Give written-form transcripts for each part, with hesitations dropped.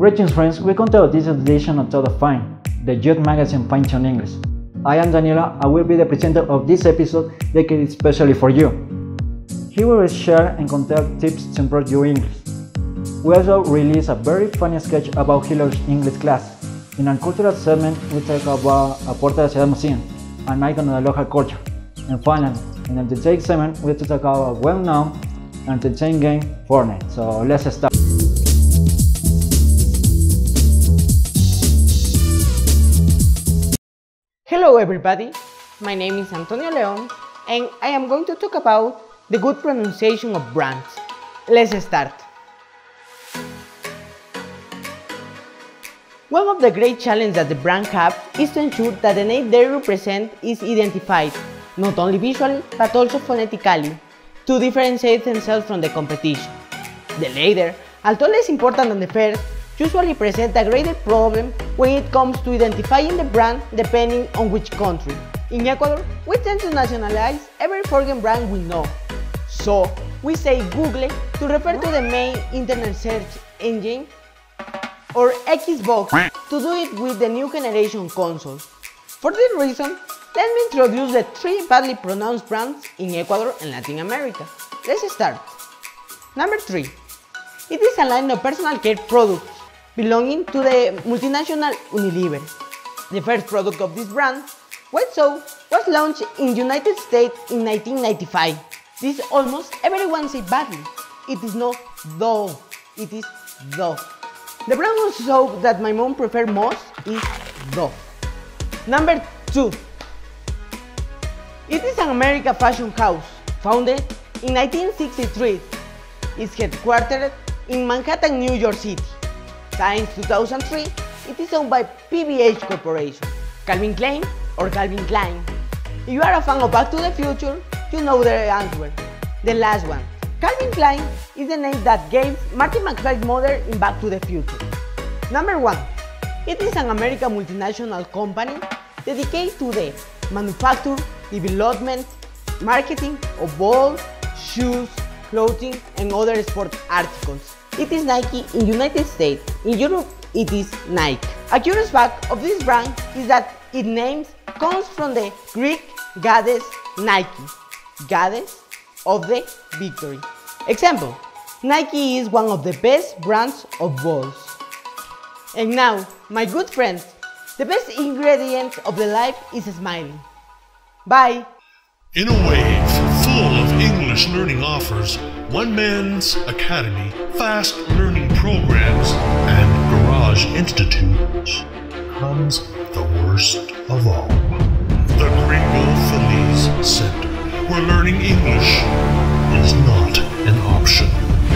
Greetings friends, welcome to this edition of Todo Fine, the youth magazine Fine-Tune English. I am Daniela, I will be the presenter of this episode dedicated especially for you. Here we will share and contact tips to improve your English. We also release a very funny sketch about Hillary's English class. In our cultural segment, we talk about a Puerta de la Ciudad Museum, an icon of the local culture. And finally, in the entertainment segment, we talk about a well-known entertainment game, Fortnite. So let's start. Hello everybody, my name is Antonio Leon and I am going to talk about the good pronunciation of brands. Let's start. One of the great challenges that the brand have is to ensure that the name they represent is identified, not only visually but also phonetically, to differentiate themselves from the competition. The latter, although less important than the first, usually present a greater problem when it comes to identifying the brand depending on which country. In Ecuador, we tend to nationalize every foreign brand we know. So, we say Google to refer to the main internet search engine, or Xbox to do it with the new generation consoles. For this reason, let me introduce the 3 badly pronounced brands in Ecuador and Latin America. Let's start. Number 3. It is a line of personal care products belonging to the multinational Unilever. The first product of this brand, White Soap, was launched in the United States in 1995. This almost everyone say badly. It is not Dove, it is Dove. The brand of soap that my mom prefers most is Dove. Number 2. It is an American fashion house, founded in 1963. It's headquartered in Manhattan, New York City. Since 2003, it is owned by PVH Corporation. Calvin Klein or Calvin Klein. If you are a fan of Back to the Future, you know the answer. The last one. Calvin Klein is the name that gave Marty McFly's mother in Back to the Future. Number 1. It is an American multinational company dedicated to the manufacture, development, marketing of balls, shoes, clothing, and other sport articles. It is Nike in the United States. In Europe, it is Nike. A curious fact of this brand is that its name comes from the Greek goddess Nike, goddess of the victory. Example, Nike is one of the best brands of balls. And now, my good friends, the best ingredient of the life is smiling. Bye! In a wave full of English learning offers, One Man's Academy, fast learning programs, and Garage Institute comes the worst of all. The Gringo Feliz Center, where learning English is not an option.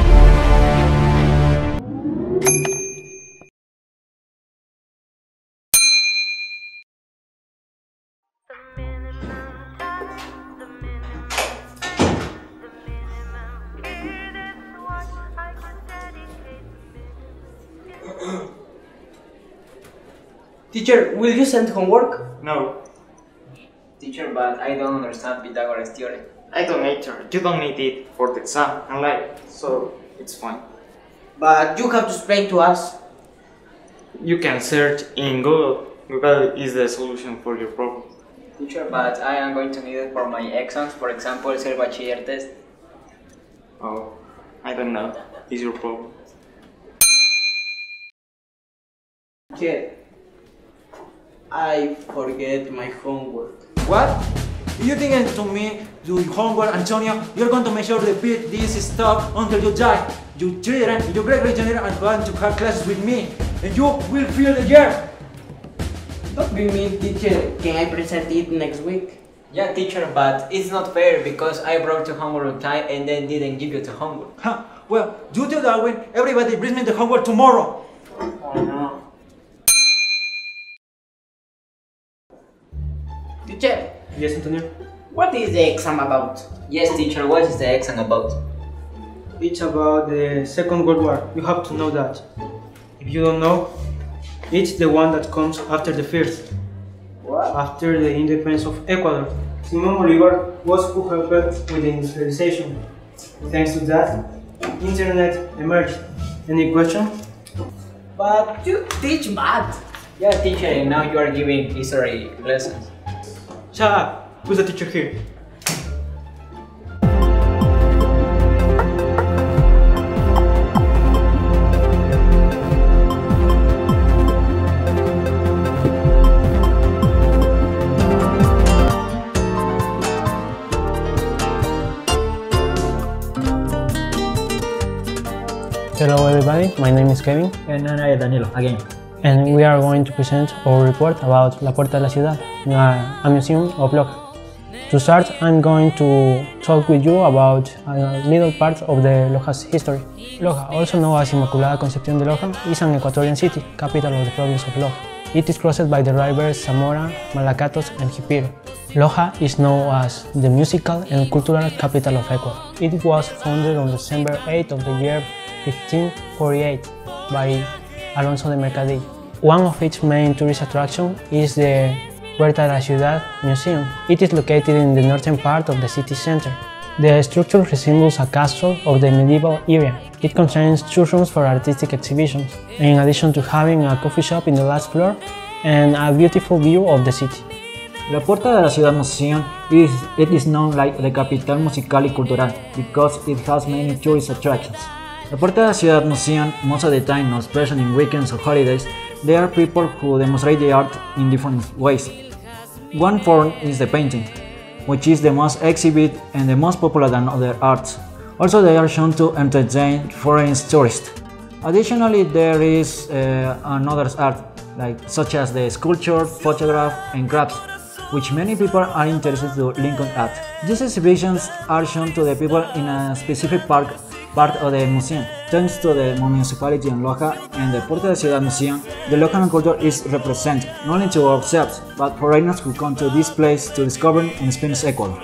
Teacher, will you send homework? No. Teacher, but I don't understand Pythagoras theorem. I don't need it. You don't need it for the exam and life, so it's fine. But you have to explain to us. You can search in Google. Google is the solution for your problem. Teacher, but I am going to need it for my exams, for example, Ser Bachiller test. Oh, I don't know. It's your problem. Teacher, I forget my homework. What? If you think to me do homework, Antonio, you're going to make sure to repeat this stuff until you die. You children, you great generation are going to have classes with me, and you will feel the year. Don't be mean, teacher. Can I present it next week? Yeah, teacher, but it's not fair because I brought the homework on time and then didn't give you the homework. Huh. Well, due to Darwin, everybody brings me the homework tomorrow. Oh no. Teacher, Yes, Antonio? what is the exam about? Yes, teacher, what is the exam about? It's about the Second World War. You have to know that. If you don't know, it's the one that comes after the first. What? After the independence of Ecuador. Simón Bolívar was who helped with the industrialization. Thanks to that, internet emerged. Any question? But you teach math. Yeah, teacher, and now you are giving history lessons. Shut up! Who's the teacher here? Hello everybody, my name is Kevin. And I am Danilo, again. And we are going to present our report about La Puerta de la Ciudad, a museum of Loja. To start, I'm going to talk with you about a little part of the Loja's history. Loja, also known as Inmaculada Concepción de Loja, is an Ecuadorian city, capital of the province of Loja. It is crossed by the rivers Zamora, Malacatos and Jipiro. Loja is known as the musical and cultural capital of Ecuador. It was founded on December 8 of the year 1548 by Alonso de Mercadillo. One of its main tourist attractions is the Puerta de la Ciudad Museum. It is located in the northern part of the city center. The structure resembles a castle of the medieval era. It contains 2 rooms for artistic exhibitions, in addition to having a coffee shop in the last floor and a beautiful view of the city. La Puerta de la Ciudad Museum is known like the Capital Musical y Cultural because it has many tourist attractions. La Puerta de la Ciudad Museum, most of the time, especially in weekends or holidays, there are people who demonstrate the art in different ways. One form is the painting, which is the most exhibited and the most popular than other arts. Also, they are shown to entertain foreign tourists. Additionally, there is another art, such as the sculpture, photograph, and crafts, which many people are interested to link on at. These exhibitions are shown to the people in a specific part of the museum. Thanks to the municipality in Loja and the Puerta de la Ciudad Museum, the local culture is represented, not only to ourselves, but foreigners who come to this place to discover and experience Ecuador.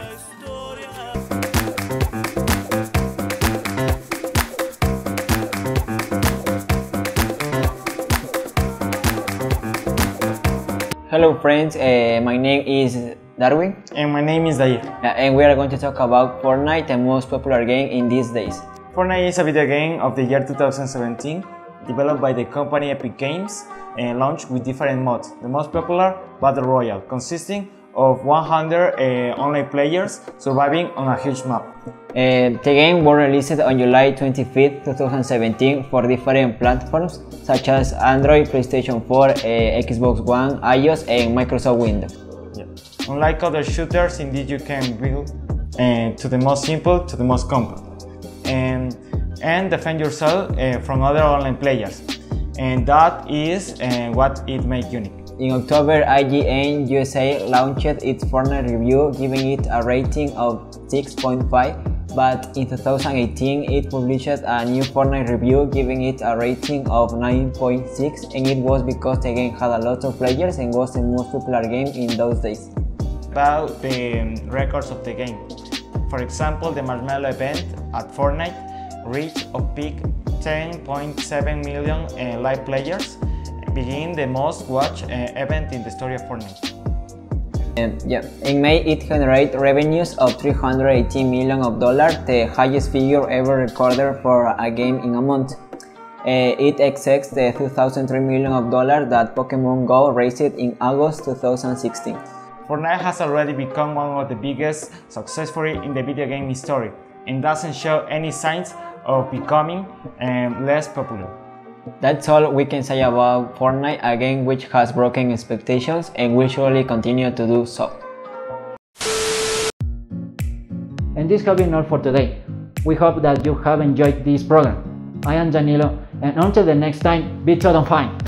Hello friends, my name is Darwin. And my name is Dair. And we are going to talk about Fortnite, the most popular game in these days. Fortnite is a video game of the year 2017, developed by the company Epic Games and launched with different modes. The most popular, Battle Royale, consisting of 100 online players surviving on a huge map. The game was released on July 25, 2017 for different platforms such as Android, PlayStation 4, Xbox One, iOS and Microsoft Windows. Yeah. Unlike other shooters, indeed you can build to the most simple to the most complex and defend yourself from other online players, and that is what it makes unique. In October, IGN USA launched its Fortnite review, giving it a rating of 6.5, but in 2018 it published a new Fortnite review, giving it a rating of 9.6, and it was because the game had a lot of players and was the most popular game in those days. About the records of the game. For example, the Marshmallow event at Fortnite reached a peak 10.7 million live players, being the most watched event in the story of Fortnite. In May, it generated revenues of $318 million, the highest figure ever recorded for a game in a month. It exceeds the $2,003 million that Pokémon Go raised in August 2016. Fortnite has already become one of the biggest successful in the video game history and doesn't show any signs of becoming less popular. That's all we can say about Fortnite, a game which has broken expectations and will surely continue to do so. And this has been all for today. We hope that you have enjoyed this program. I am Danilo, and until the next time, be total fine.